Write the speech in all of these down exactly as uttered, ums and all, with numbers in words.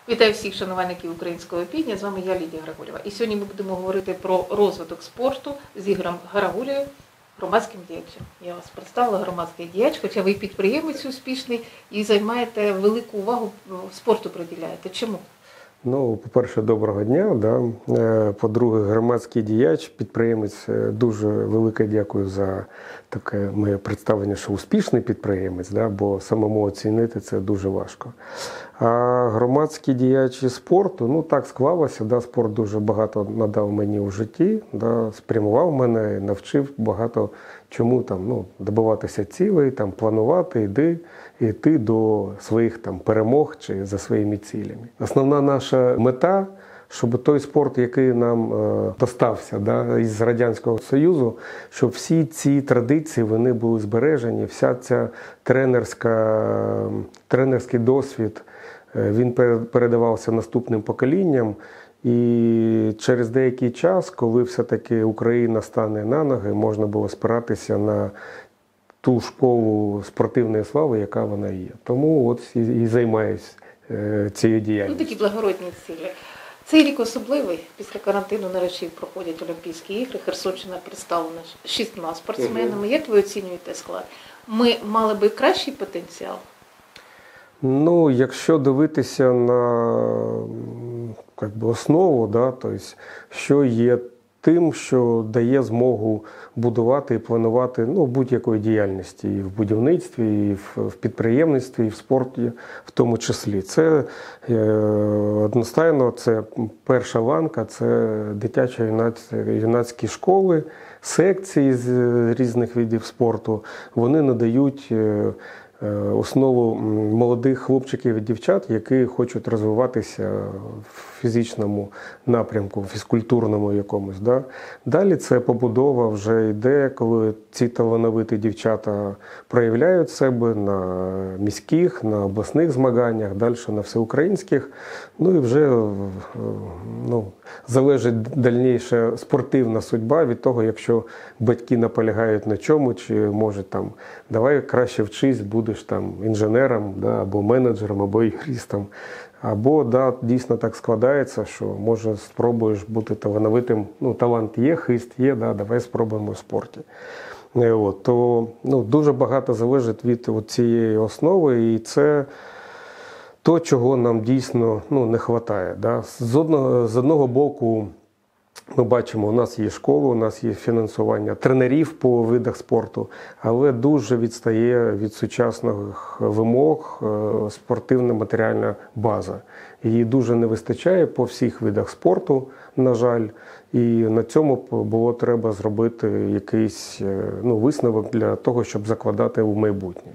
Вітаю всіх шанувальників українського півдня, з вами я, Лідія Григорєва. І сьогодні ми будемо говорити про розвиток спорту з Ігорем Гарагулею, громадським діячем. Я вас представила, громадський діяч, хоча ви підприємець успішний і займаєте велику увагу спорту приділяєте. Чому? Ну, по-перше, доброго дня. Да. По-друге, громадський діяч, підприємець, дуже велике дякую за таке моє представлення, що успішний підприємець, да, бо самому оцінити це дуже важко. А громадські діячі спорту, ну так склалося, да, спорт дуже багато надав мені у житті, да, спрямував мене, навчив багато чому там, ну, добиватися цілей, там, планувати, йти, йти до своїх там перемог чи за своїми цілями. Основна наша мета, щоб той спорт, який нам е, достався, да, із Радянського Союзу, щоб всі ці традиції вони були збережені, вся ця тренерська, тренерський досвід, е, він передавався наступним поколінням. І через деякий час, коли все-таки Україна стане на ноги, можна було спиратися на ту школу спортивної слави, яка вона є. Тому от і, і займаюся е, цією діяльністю. Ну, такі благородні цілі. Цей рік особливий. Після карантину нарешті проходять Олімпійські ігри. Херсонщина представлена шістьма спортсменами. Як ви оцінюєте склад? Ми мали би кращий потенціал? Ну, якщо дивитися на як би, основу, да, тобто, що є тим, що дає змогу будувати і планувати ну, будь-якої діяльності, і в будівництві, і в підприємництві, і в спорті в тому числі. Це е, одностайно, це перша ланка, це дитячо-юнацькі школи, секції з різних видів спорту. Вони надають е, основу молодих хлопчиків і дівчат, які хочуть розвиватися в фізичному напрямку, в фізкультурному якомусь. Да? Далі це побудова вже йде, коли ці талановиті дівчата проявляють себе на міських, на обласних змаганнях, далі на всеукраїнських. Ну і вже ну, залежить дальніша спортивна судьба від того, якщо батьки наполягають на чому, чи може там, давай краще вчись, будеш там інженером, да, або менеджером, або юристом. Або, да, дійсно так складається, що може спробуєш бути талановитим, ну талант є, хист є, да, давай спробуємо в спорті. От, то ну, дуже багато залежить від от цієї основи, і це то, чого нам дійсно ну, не вистачає. Да. З одного, з одного боку, ми бачимо, у нас є школи, у нас є фінансування тренерів по видах спорту, але дуже відстає від сучасних вимог спортивна матеріальна база. Її дуже не вистачає по всіх видах спорту, на жаль, і на цьому було треба зробити якийсь ну, висновок для того, щоб закладати в майбутнє.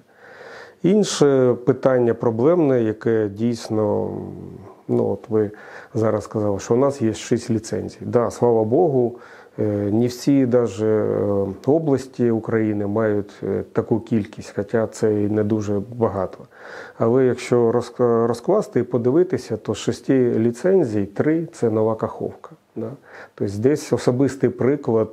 Інше питання проблемне, яке дійсно, ну от ви зараз сказали, що у нас є шість ліцензій. Да, слава Богу, не всі навіть області України мають таку кількість, хоча це і не дуже багато. Але якщо розкласти і подивитися, то з шести ліцензій три – це Нова Каховка. Да? Тобто десь особистий приклад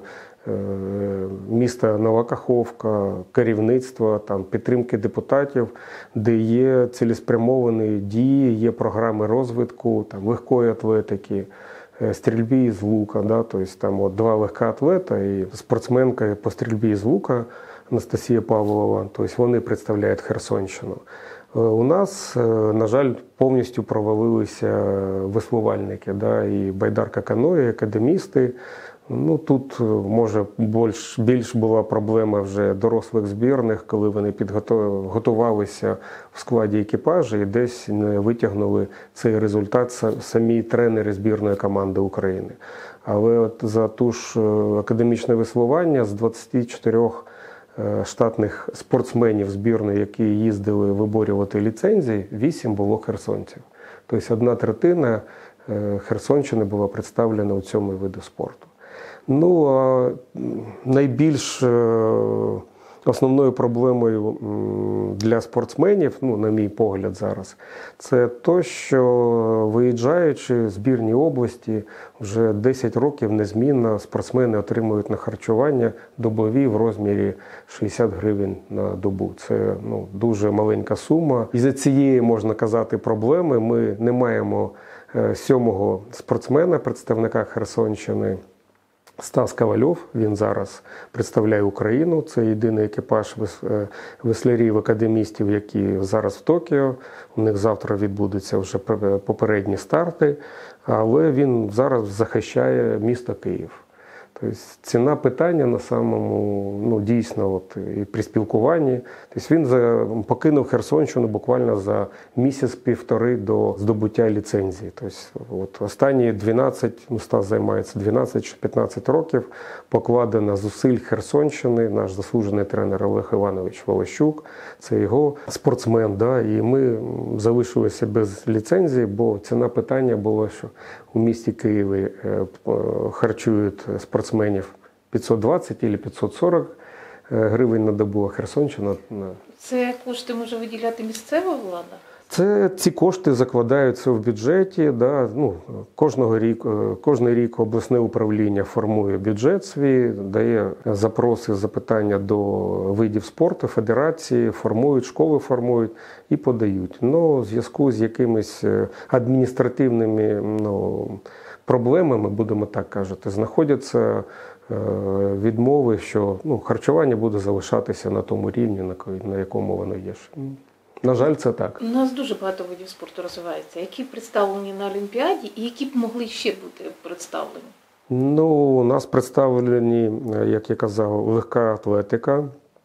міста Нова Каховка, керівництва, там, підтримки депутатів, де є цілеспрямовані дії, є програми розвитку, там, легкої атлетики, стрільбі з лука. Да? Тобто, там, от, два легкоатлета і спортсменка по стрільбі з лука Анастасія Павлова, тобто, вони представляють Херсонщину. У нас, на жаль, повністю провалилися веслувальники, да? І байдарка каної, академісти. Ну, тут, може, більш, більш була проблема вже дорослих збірних, коли вони підготувалися в складі екіпажу і десь не витягнули цей результат самі тренери збірної команди України. Але от за ту ж академічне веслування з двадцяти чотирьох штатних спортсменів збірної, які їздили виборювати ліцензії, вісім було херсонців. Тобто одна третина Херсонщини була представлена у цьому виду спорту. Ну, а найбільш основною проблемою для спортсменів, ну, на мій погляд зараз, це те, що виїжджаючи з збірні області, вже десять років незмінно спортсмени отримують на харчування добові в розмірі шістдесят гривень на добу. Це ну, дуже маленька сума. І за цієї, можна казати, проблеми ми не маємо сьомого спортсмена, представника Херсонщини, Стас Ковальов, він зараз представляє Україну. Це єдиний екіпаж веслярів-академістів, які зараз в Токіо. У них завтра відбудуться вже попередні старти, але він зараз захищає місто Київ. Тобто ціна питання на самому, ну, дійсно, от, і при спілкуванні. Тобто він за, покинув Херсонщину буквально за місяць-півтори до здобуття ліцензії. Тобто от, останні дванадцять, ну, Стас займається дванадцять чи п'ятнадцять років, покладено зусиль Херсонщини, наш заслужений тренер Олег Іванович Волощук, це його спортсмен. Да? І ми залишилися без ліцензії, бо ціна питання була, що у місті Києві харчують спортсменів п'ятсот двадцять або п'ятсот сорок гривень на добу, а Херсонщина... Це кошти може виділяти місцева влада? Це, ці кошти закладаються в бюджеті. Да, ну, кожного рік, кожний рік обласне управління формує бюджет свій, дає запроси, запитання до видів спорту, федерації, формують, школи формують і подають. Ну, в зв'язку з якимись адміністративними, ну, проблемами, будемо так казати, знаходяться відмови, що, ну, харчування буде залишатися на тому рівні, на якому воно є. На жаль, це так. У нас дуже багато видів спорту розвивається. Які представлені на Олімпіаді і які б могли ще бути представлені? Ну, у нас представлені, як я казав, легка атлетика.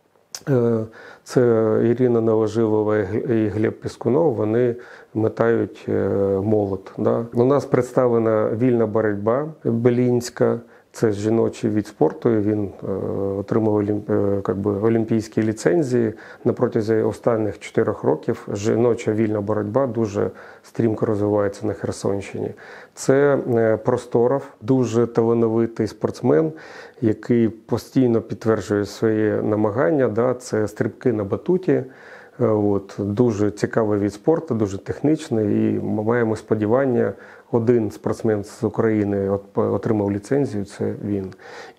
Це Ірина Новожилова і Глеб Піскунов, вони метають молот. Да? У нас представлена вільна боротьба белінська. Це жіночий від спорту, він е, отримав е, как би, олімпійські ліцензії. На протязі останніх чотирьох років жіноча вільна боротьба дуже стрімко розвивається на Херсонщині. Це е, Просторов, дуже талановитий спортсмен, який постійно підтверджує свої намагання. Да? Це стрибки на батуті. От, дуже цікавий від спорту, дуже технічний, і ми маємо сподівання, один спортсмен з України отримав ліцензію, це він.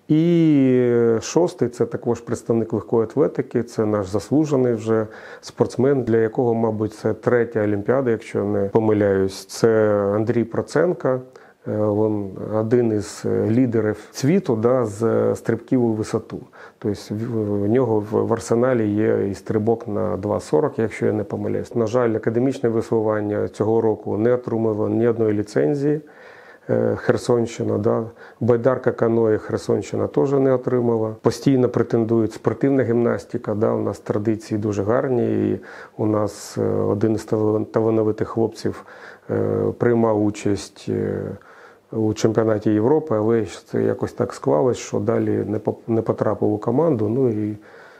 І шостий – це також представник легкої атлетики, це наш заслужений вже спортсмен, для якого, мабуть, це третя Олімпіада, якщо не помиляюсь. Це Андрій Проценко. Він один із лідерів світу, да, з стрибків у висоту. Тобто в нього в арсеналі є і стрибок на два сорок, якщо я не помиляюсь. На жаль, академічне веслування цього року не отримало ні одної ліцензії. Херсонщина, да. Байдарка каное Херсонщина теж не отримала. Постійно претендують спортивна гімнастика, да. У нас традиції дуже гарні. І у нас один із талановитих хлопців приймав участь у чемпіонаті Європи, але це якось так склалось, що далі не потрапив у команду. Ну, і...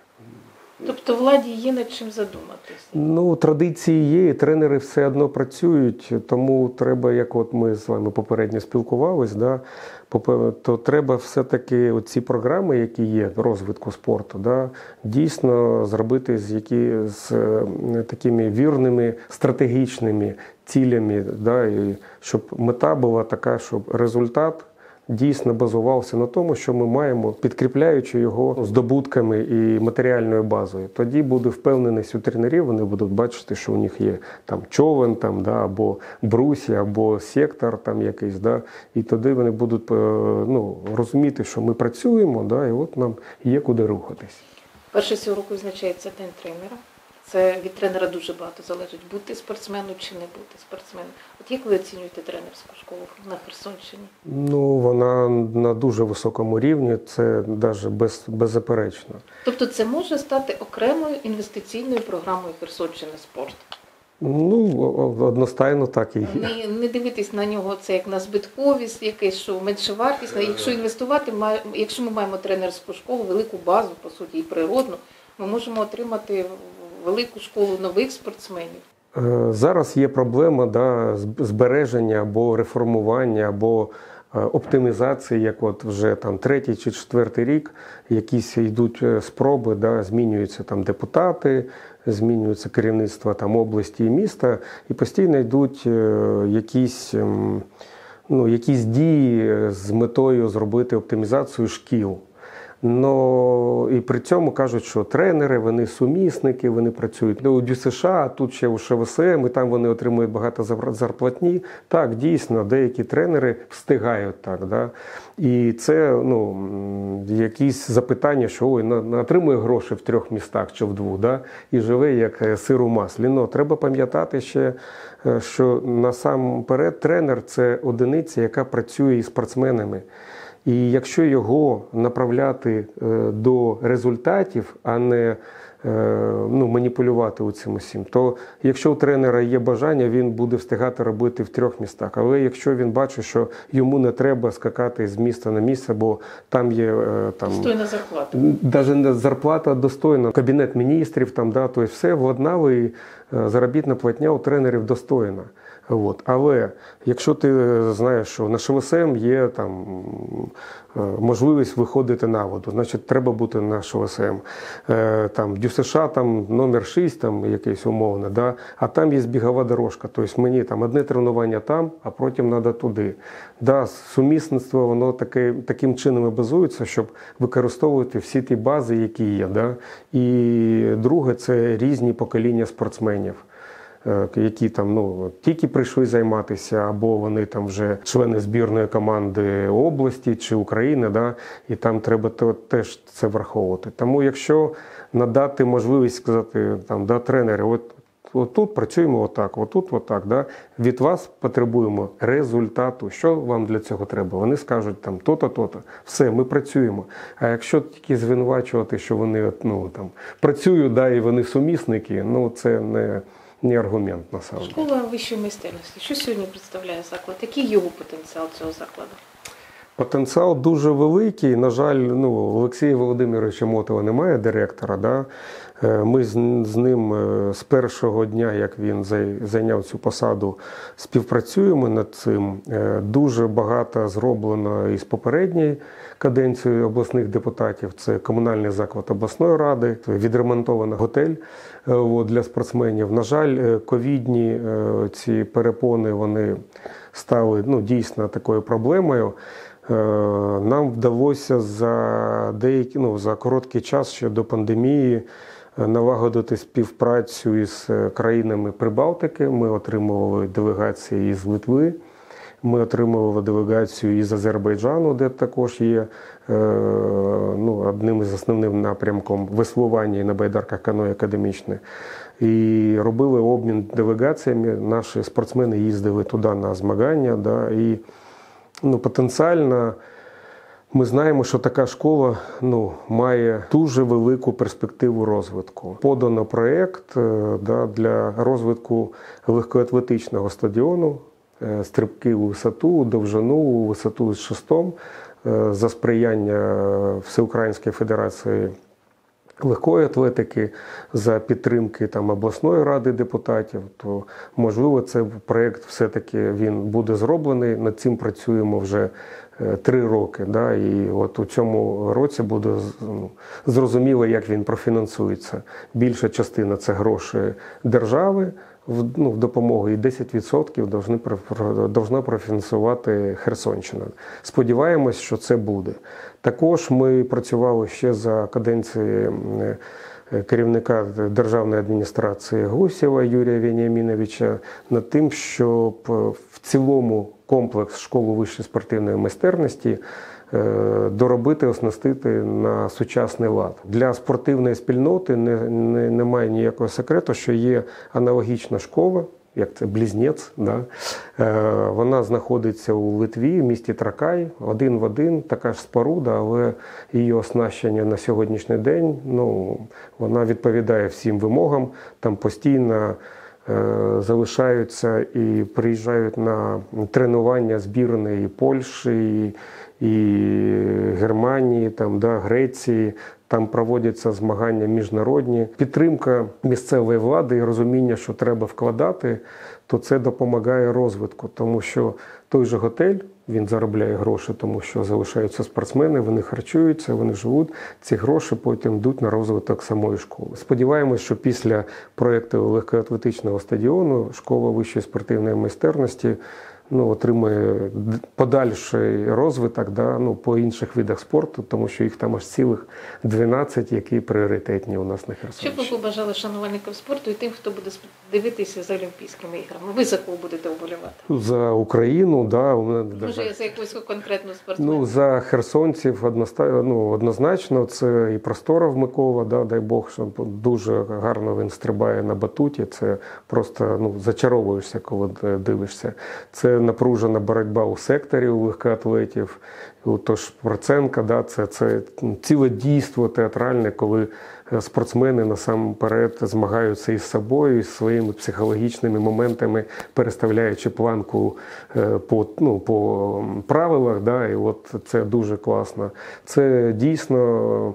Тобто владі є над чим задуматися? Ну, традиції є, і тренери все одно працюють, тому треба, як от ми з вами попередньо спілкувались, да, то треба все-таки ці програми, які є розвитку спорту, да, дійсно зробити з, які, з такими вірними стратегічними цілями, да, і щоб мета була така, щоб результат дійсно базувався на тому, що ми маємо, підкріпляючи його здобутками і матеріальною базою. Тоді буде впевненість у тренерів, вони будуть бачити, що у них є там човен, там, да, або брусі, або сектор там якийсь. Да, і тоді вони будуть, ну, розуміти, що ми працюємо, да, і от нам є куди рухатись. Перше цього року визначається День тренера. Це від тренера дуже багато залежить, бути спортсменом чи не бути спортсменом. От як ви оцінюєте тренерську школу на Херсонщині? Ну, вона на дуже високому рівні, це навіть без, беззаперечно. Тобто це може стати окремою інвестиційною програмою Херсонщини спорт? Ну, одностайно так і є. Не, не дивитись на нього це як на збитковість, якесь, що менше вартість. Якщо інвестувати, якщо ми маємо тренерську школу, велику базу, по суті, і природну, ми можемо отримати велику школу нових спортсменів. Зараз є проблема, да, збереження або реформування, або оптимізації, як от вже там третій чи четвертий рік, якісь йдуть спроби, да, змінюються там депутати, змінюється керівництво там області і міста, і постійно йдуть якісь, ну, якісь дії з метою зробити оптимізацію шкіл. Но і при цьому кажуть, що тренери, вони сумісники, вони працюють у ДЮСШ, а тут ще у ШВСМ, і там вони отримують багато зарплатні. Так, дійсно, деякі тренери встигають так. Да? І це, ну, якісь запитання, що ой, отримує гроші в трьох містах чи в двох, да? І живе як сир у маслі. Но треба пам'ятати ще, що насамперед тренер – це одиниця, яка працює із спортсменами. І якщо його направляти до результатів, а не ну, маніпулювати у цим усім, то якщо у тренера є бажання, він буде встигати робити в трьох містах. Але якщо він бачить, що йому не треба скакати з міста на місце, бо там є там, достойна зарплата. Навіть не зарплата достойна, кабінет міністрів, там, да, то все владнало, і заробітна платня у тренерів достойна. От. Але якщо ти знаєш, що на ШВСМ є там можливість виходити на воду, значить треба бути на ШВСМ. Там ДЮСШ там номер шість, там якесь умовне, да? А там є бігова дорожка. Тобто мені там одне тренування там, а потім треба туди. Да, сумісництво воно таке, таким чином і базується, щоб використовувати всі ті бази, які є. Да? І друге, це різні покоління спортсменів, які там, ну, тільки прийшли займатися, або вони там вже члени збірної команди області чи України, да, і там треба теж це враховувати. Тому якщо надати можливість сказати там, да, тренери, от, от тут працюємо отак, отут отак, да, від вас потребуємо результату. Що вам для цього треба? Вони скажуть там то-то, то-то. Все, ми працюємо. А якщо тільки звинувачувати, що вони, ну, там, працюють, да, і вони сумісники, ну, це не... не аргумент, насправді. Школа вищої майстерності. Що сьогодні представляє заклад? Який його потенціал цього закладу? Потенціал дуже великий. На жаль, ну, Олексія Володимировича Мотова немає, директора. Да? Ми з, з ним з першого дня, як він зайняв цю посаду, співпрацюємо над цим. Дуже багато зроблено із попередньої каденції обласних депутатів. Це комунальний заклад обласної ради, відремонтовано готель для спортсменів. На жаль, ковідні ці перепони, вони стали, ну, дійсно такою проблемою. Нам вдалося за деякі, ну, за короткий час ще до пандемії налагодити співпрацю із країнами Прибалтики. Ми отримували делегації із Литви, ми отримували делегацію із Азербайджану, де також є ну, одним із основних напрямком веслування на байдарках каное академічне. І робили обмін делегаціями. Наші спортсмени їздили туди на змагання. Да, і ну, потенціально ми знаємо, що така школа, ну, має дуже велику перспективу розвитку. Подано проєкт, да, для розвитку легкоатлетичного стадіону, стрибки у висоту, у довжину, у висоту з шестом, за сприяння Всеукраїнської федерації легкої атлетики, за підтримки там обласної ради депутатів, то можливо цей проєкт все-таки він буде зроблений. Над цим працюємо вже три роки. Да? І от у цьому році буде, ну, зрозуміло, як він профінансується. Більша частина – це гроші держави, в, ну, в допомогу, і десять відсотків повинна профінансувати Херсонщина. Сподіваємось, що це буде. Також ми працювали ще за каденції керівника державної адміністрації Гусєва Юрія Веніаміновича над тим, щоб в цілому комплекс школи вищої спортивної майстерності доробити, оснастити на сучасний лад. Для спортивної спільноти не, не, немає ніякого секрету, що є аналогічна школа, як це Близнець. Да? Вона знаходиться у Литві, в місті Тракай, один в один, така ж споруда, але її оснащення на сьогоднішній день, ну, вона відповідає всім вимогам, там постійно залишаються і приїжджають на тренування збірної і Польщі, і, і Германії, там, да, Греції. там проводяться змагання міжнародні. Підтримка місцевої влади і розуміння, що треба вкладати, то це допомагає розвитку, тому що той же готель, він заробляє гроші, тому що залишаються спортсмени, вони харчуються, вони живуть. Ці гроші потім йдуть на розвиток самої школи. Сподіваємось, що після проєкту легкоатлетичного стадіону школа вищої спортивної майстерності ну, отримує подальший розвиток да, ну, по інших видах спорту, тому що їх там аж цілих дванадцять, які пріоритетні у нас на Херсонщині. Що б ви побажали шанувальникам спорту і тим, хто буде дивитися за Олімпійськими іграми? Ви за кого будете вболівати? За Україну, да. Може, за якусь конкретну спортсмену? Ну, за херсонців одностай... ну, однозначно. Це і Просторов Микола, да, дай Бог, що дуже гарно він стрибає на батуті. Це просто ну, зачаровуєшся, коли дивишся. Це напружена боротьба у секторі у легкоатлетів. Тож Проценка, да, це, це ціле дійство театральне, коли спортсмени насамперед змагаються із собою, із своїми психологічними моментами, переставляючи планку по, ну, по правилах. Да, і от це дуже класно. Це дійсно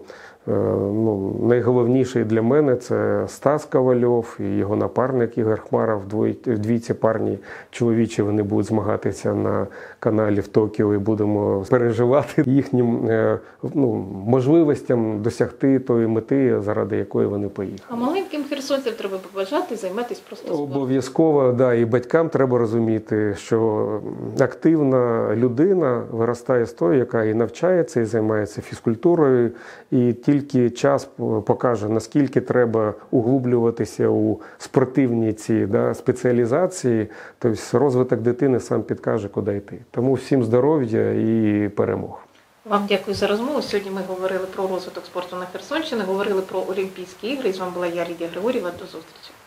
ну, найголовніший для мене – це Стас Ковальов і його напарник Ігор Хмаров. Двійці парні чоловічі, вони будуть змагатися на каналі в Токіо і будемо переживати їхнім ну, можливостям досягти тої мети, заради якої вони поїхали. А маленьким херсонцям треба побажати займатися просто спортом. Обов'язково, да, і батькам треба розуміти, що активна людина виростає з тої, яка і навчається, і займається фізкультурою, і тільки час покаже, наскільки треба углублюватися у спортивні ці да, спеціалізації, тобто розвиток дитини сам підкаже, куди йти. Тому всім здоров'я і перемог. Вам дякую за розмову. Сьогодні ми говорили про розвиток спорту на Херсонщині, говорили про Олімпійські ігри. І з вами була я, Лідія Григорєва. До зустрічі.